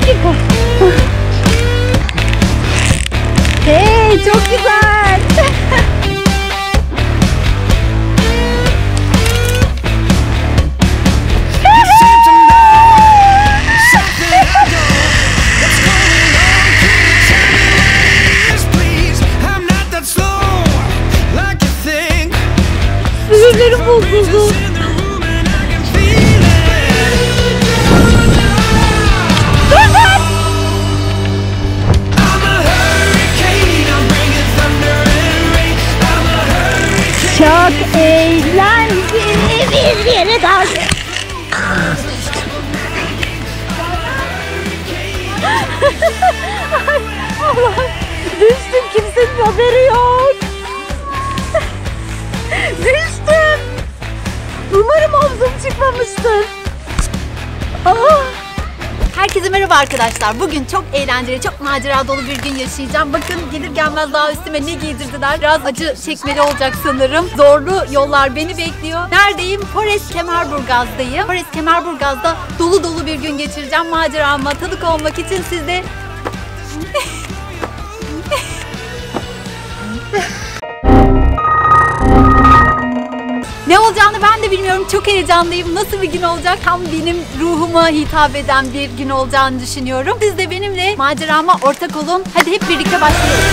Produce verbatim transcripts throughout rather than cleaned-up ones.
dakika. Hey, çok güzel. Sinirlerim bozuldu. Çok eğlenceli bir yere dans. Ay Allah'ım, düştüm, kimsenin haberi yok. Düştüm. Umarım omzum çıkmamıştır. Aa. Herkese merhaba arkadaşlar. Bugün çok eğlenceli, çok macera dolu bir gün yaşayacağım. Bakın gelir gelmez daha üstüme ne giydirdiler. Biraz acı çekmeli olacak sanırım. Zorlu yollar beni bekliyor. Neredeyim? Forest Kemerburgaz'dayım. Forest Kemerburgaz'da dolu dolu bir gün geçireceğim. Macerama tanık olmak için siz de... Ne olacağını ben de bilmiyorum. Çok heyecanlıyım. Nasıl bir gün olacak? Tam benim ruhuma hitap eden bir gün olacağını düşünüyorum. Siz de benimle macerama ortak olun. Hadi hep birlikte başlayalım.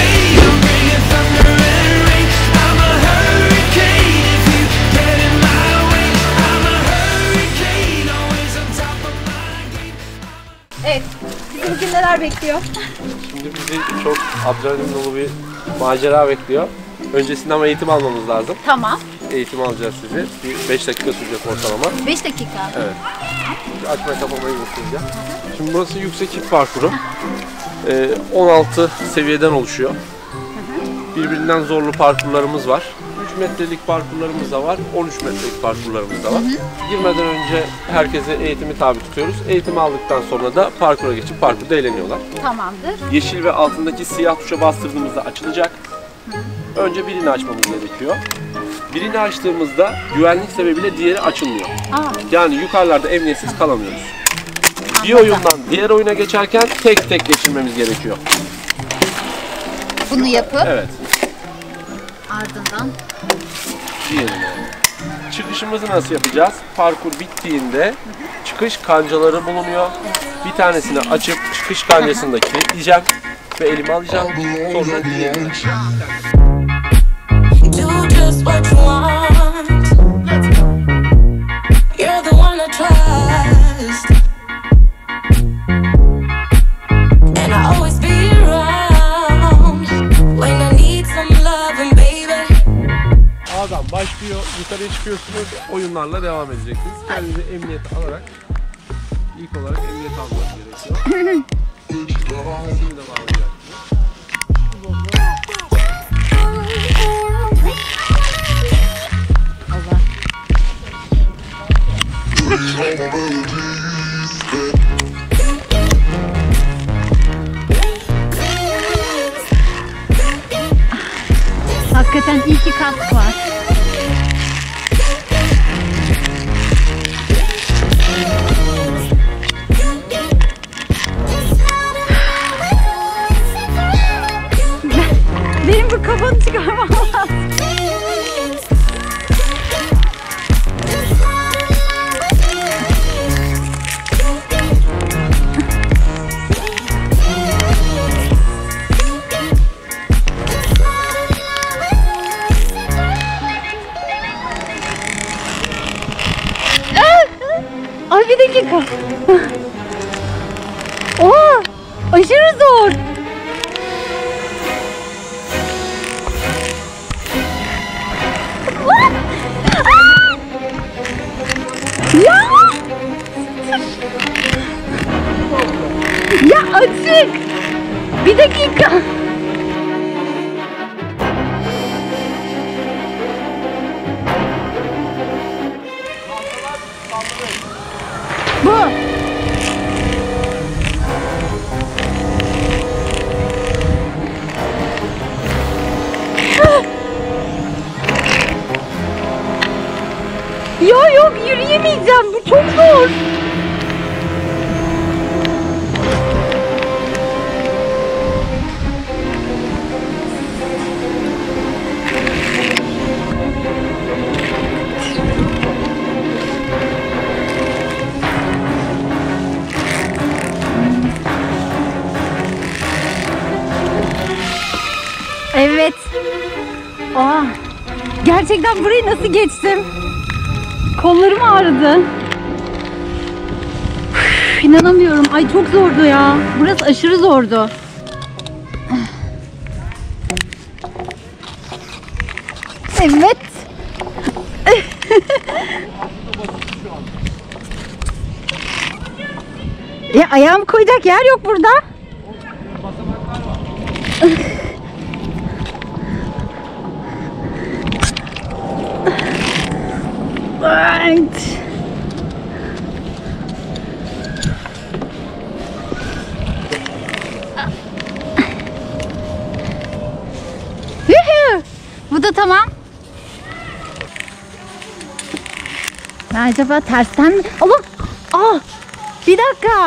Evet. Bizi bugün neler bekliyor? Şimdi bizi çok adrenalin dolu bir macera bekliyor. Öncesinde ama eğitim almamız lazım. Tamam. Eğitim alacağız sizi. Bir beş dakika sürecek ortalama. beş dakika. Evet. Açma kapamayı göstereceğim. Şimdi burası yüksek ip parkuru. Ee, on altı seviyeden oluşuyor. Birbirinden zorlu parkurlarımız var. üç metrelik parkurlarımız da var. on üç metrelik parkurlarımız da var. Hı hı. Girmeden önce herkese eğitimi tabi tutuyoruz. Eğitimi aldıktan sonra da parkura geçip parkurda eğleniyorlar. Tamamdır. Yeşil ve altındaki siyah tuşa bastırdığımızda açılacak. Hı. Önce birini açmamız gerekiyor. Birini açtığımızda güvenlik sebebiyle diğeri açılmıyor. Aa. Yani yukarılarda emniyetsiz kalamıyoruz. Anladım. Bir oyundan diğer oyuna geçerken tek tek geçirmemiz gerekiyor. Bunu yapıp evet. Ardından diğerini. Çıkışımızı nasıl yapacağız? Parkur bittiğinde çıkış kancaları bulunuyor. Bir tanesini açıp çıkış kancasını da kilitleyeceğim ve elime alacağım. Sonra diğerini. Do just what you want. You're the one I trust. And I always be around when I need some loving, baby. A'dan başlıyor, yukarıya çıkıyorsunuz, oyunlarla devam edeceksiniz. Kendinizi emniyet alarak, ilk olarak emniyet almanız gerekiyor. Şimdi de bağlayacaksınız. Hakikaten iyi ki kask var. Benim bu kafanı çıkarmam lazım. Ay bir dakika. Oha! Aşırı zor. Ya! Ya açık. Bir dakika. Bu. Ya yok, yürüyemeyeceğim. Bu çok zor. Gerçekten burayı nasıl geçtim? Kollarım ağrıdı. Üf, inanamıyorum. Ay çok zordu ya. Burası aşırı zordu. Evet. Ya ayağımı koyacak yer yok burada. Evet. Bu da tamam. Ben acaba tersten mi? Allah! Aa! Bir dakika.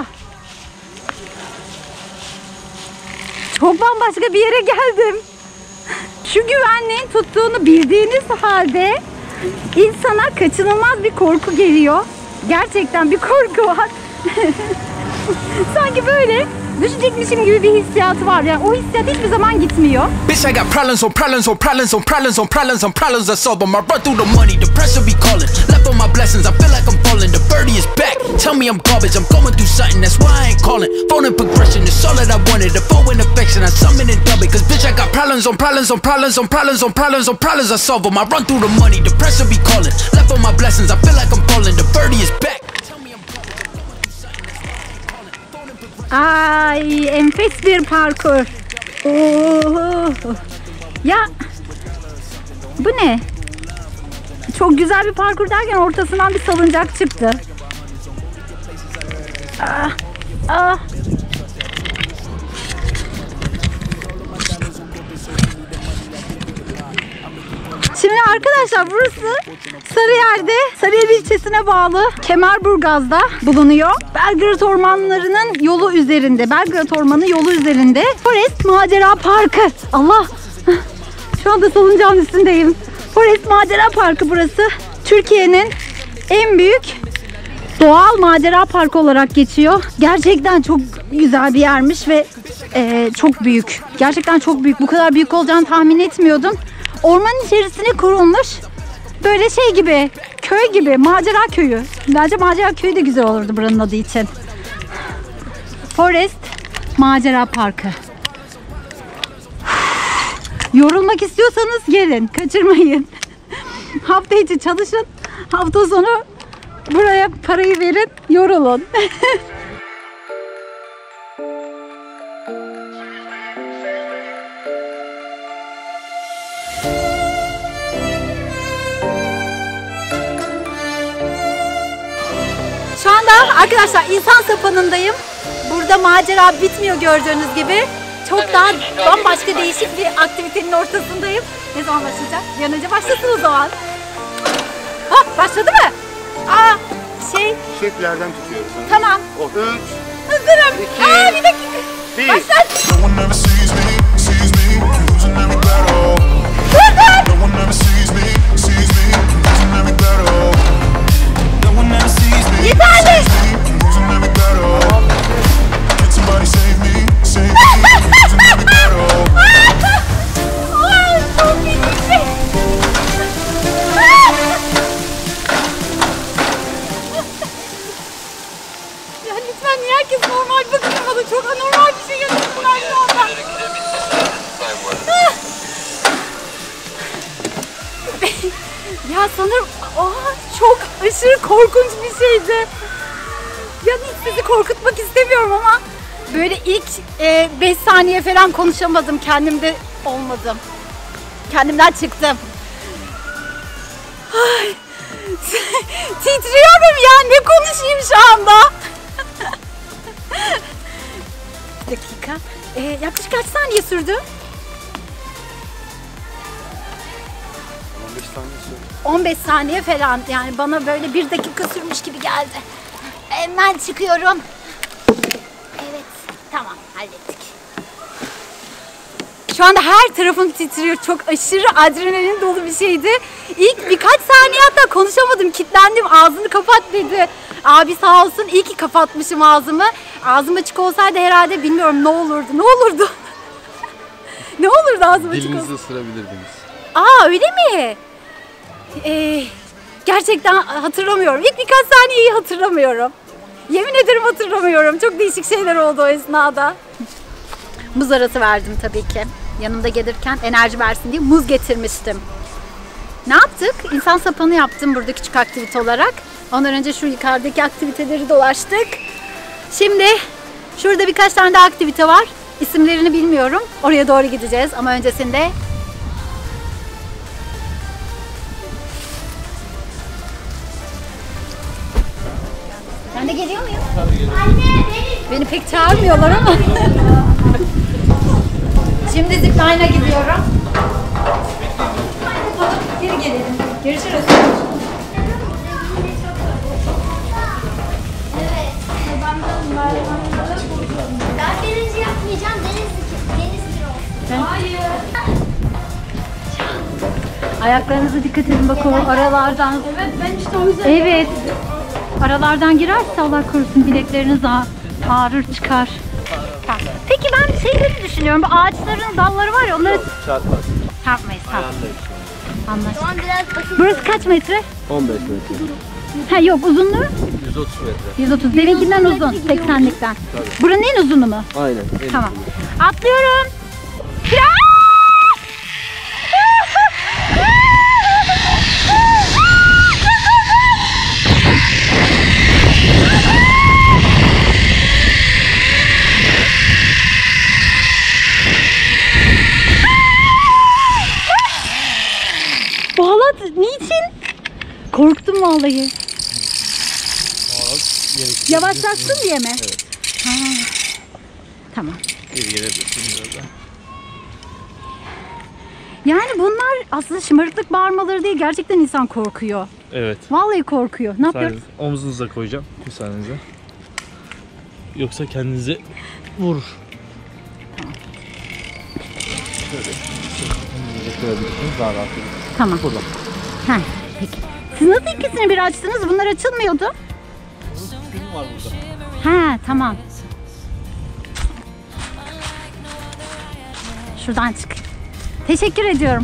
Çok bambaşka bir yere geldim. Şu güvenliğin tuttuğunu bildiğiniz halde insana kaçınılmaz bir korku geliyor. Gerçekten bir korku var. Sanki böyle düşecekmişim gibi bir hissiyatı var. Yani o hissiyat hiçbir zaman gitmiyor. Bitch, I got problems on problems on problems on problems on problems on problems I solve them. I run through the money, the pressure be calling. Left on my blessings, I feel like I'm falling. The birdie is back. Tell me I'm garbage, I'm going through something. That's why I ain't calling. Phone in progression, it's all that I wanted. The phone in affection, I summon and dub it. Cause bitch, I got problems on problems on problems on problems on problems on problems I solve them. I run through the money, the pressure be calling. Left on my blessings, I feel like I'm falling. The birdie is back. Ay, enfes bir parkur. Oo. Ya bu ne? Çok güzel bir parkur derken ortasından bir salıncak çıktı. Ah, ah. Şimdi arkadaşlar burası Sarıyer'de, Sarıyer ilçesine bağlı Kemerburgaz'da bulunuyor. Belgrad Ormanları'nın yolu üzerinde, Belgrad Ormanı yolu üzerinde Forest Macera Parkı. Allah! Şu anda salıncağın üstündeyim. Forest Macera Parkı burası. Türkiye'nin en büyük doğal macera parkı olarak geçiyor. Gerçekten çok güzel bir yermiş ve e, çok büyük. Gerçekten çok büyük. Bu kadar büyük olacağını tahmin etmiyordum. Ormanın içerisine kurulmuş böyle şey gibi, köy gibi, macera köyü. Bence macera köyü de güzel olurdu buranın adı için. Forest Macera Parkı. Yorulmak istiyorsanız gelin, kaçırmayın. Hafta içi çalışın, hafta sonu buraya parayı verin, yorulun. Şu anda arkadaşlar insan sapanındayım. Burada macera bitmiyor gördüğünüz gibi. Çok daha bambaşka değişik bir aktivitenin ortasındayım. Ne zaman başlayacak? Bir an önce başlasın o zaman. Ha, başladı mı? Aa, şey. Şeflerden tutuyoruz. Tamam. O üç. Hazırım. İki, Aa, bir dakika. bir. Başlat. No one ever sees me, sees me, losing every battle. No one ever sees me, sees me, losing every battle. No one ever sees me, Yeterli. losing every battle. Can somebody save me, save me, losing every battle. Aa, çok iyi. Ya lütfen niye herkes normal bakıyor bana? Çok anormal bir şey yapıyorlar şu anda. Ya sanırım oha, çok aşırı korkunç bir şeydi. Ya hiç sizi korkutmak istemiyorum ama böyle ilk beş saniye falan konuşamadım. Kendimde olmadım. Kendimden çıktım. Ay, titriyorum ya. Ne konuşayım şu anda? Bir dakika. Ee, yaklaşık kaç saniye sürdü? on beş saniye sürdü. on beş saniye falan. Yani bana böyle bir dakika sürmüş gibi geldi. Hemen çıkıyorum. Evet. Tamam. Hallettik. Şu anda her tarafım titriyor. Çok aşırı adrenalin dolu bir şeydi. İlk birkaç saniye hatta konuşamadım. Kilitlendim. Ağzını kapat dedi. Abi sağ olsun. İyi ki kapatmışım ağzımı. Ağzım açık olsaydı herhalde bilmiyorum ne olurdu. Ne olurdu? Ne olurdu ağzım açık olsaydı? Dilinizi ısırabilirdiniz. Aa öyle mi? Ee, gerçekten hatırlamıyorum. İlk birkaç saniyeyi hatırlamıyorum. Yemin ederim hatırlamıyorum. Çok değişik şeyler oldu o esnada. Muz arası verdim tabii ki. Yanımda gelirken enerji versin diye muz getirmiştim. Ne yaptık? İnsan sapanı yaptım burada küçük aktivite olarak. Ondan önce şu yukarıdaki aktiviteleri dolaştık. Şimdi şurada birkaç tane daha aktivite var. İsimlerini bilmiyorum. Oraya doğru gideceğiz ama öncesinde sen de geliyor muyum? Anne beni pek çağırmıyorlar ama. Şimdi zipline'a gidiyorum. Geri gelelim. Görüşürüz. Evet. Ben birinci yapmayacağım. Deniz, deniz bir olsun. Hayır. Ayaklarınıza dikkat edin bakın aralardan. Evet ben işte o yüzden. Evet. Aralardan girerse Allah korusun bilekleriniz ağ- ağrır çıkar. Ha. Peki ben şeyleri düşünüyorum. Bu ağaçların dalları var ya onları Çarpmaz. çarpmayız. Tamam. Anlaştık. Şu an biraz basit. Burası kaç metre? on beş metre. Ha yok uzunluğu yüz otuz metre. yüz otuz. Deminkinden uzun. seksenlikten. Buranın en uzunu mu? Aynen. Tamam. Atlıyorum. Bağlat niçin? Korktum vallahi. Yavaşlattın diye mi? Evet. Ha. Tamam. Geri gelebilirsin biraz daha. Yani bunlar aslında şımarıklık bağırmaları değil. Gerçekten insan korkuyor. Evet. Vallahi korkuyor. Ne yapıyoruz? Sadece omzunuza koyacağım müsaadenizle. Yoksa kendinizi vurur. Tamam. Burada. Heh, peki. Siz nasıl ikisini bir açtınız? Bunlar açılmıyordu. Gün var burada. Ha, tamam. Şuradan çık. Teşekkür ediyorum.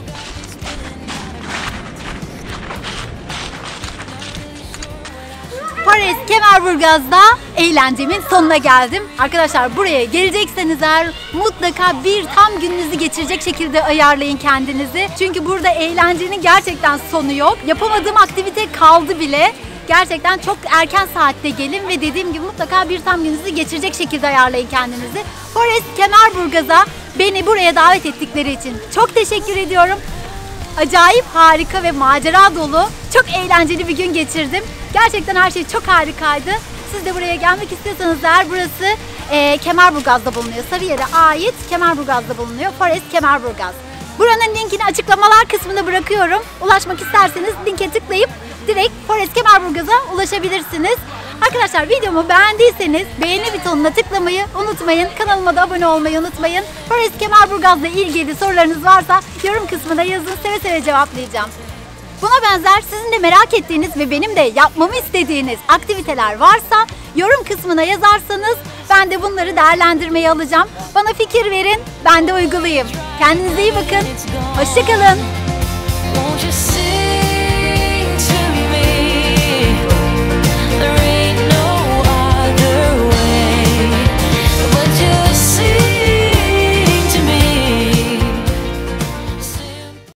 Paris Kemerburgaz'da eğlencemin sonuna geldim. Arkadaşlar buraya gelecekseniz eğer mutlaka bir tam gününüzü geçirecek şekilde ayarlayın kendinizi. Çünkü burada eğlencenin gerçekten sonu yok. Yapamadığım aktivite kaldı bile. Gerçekten çok erken saatte gelin ve dediğim gibi mutlaka bir tam gününüzü geçirecek şekilde ayarlayın kendinizi. Paris Kemerburgaz'a beni buraya davet ettikleri için çok teşekkür ediyorum. Acayip harika ve macera dolu, çok eğlenceli bir gün geçirdim. Gerçekten her şey çok harikaydı. Siz de buraya gelmek istiyorsanız eğer burası e, Kemerburgaz'da bulunuyor. Sarıyer'e ait Kemerburgaz'da bulunuyor. Forest Kemerburgaz. Buranın linkini açıklamalar kısmına bırakıyorum. Ulaşmak isterseniz linke tıklayıp direkt Forest Kemerburgaz'a ulaşabilirsiniz. Arkadaşlar videomu beğendiyseniz beğeni butonuna tıklamayı unutmayın. Kanalıma da abone olmayı unutmayın. Forest Kemerburgaz'la ilgili sorularınız varsa yorum kısmına yazın, seve seve cevaplayacağım. Buna benzer sizin de merak ettiğiniz ve benim de yapmamı istediğiniz aktiviteler varsa yorum kısmına yazarsanız ben de bunları değerlendirmeye alacağım. Bana fikir verin, ben de uygulayayım. Kendinize iyi bakın. Hoşça kalın. Won't you see?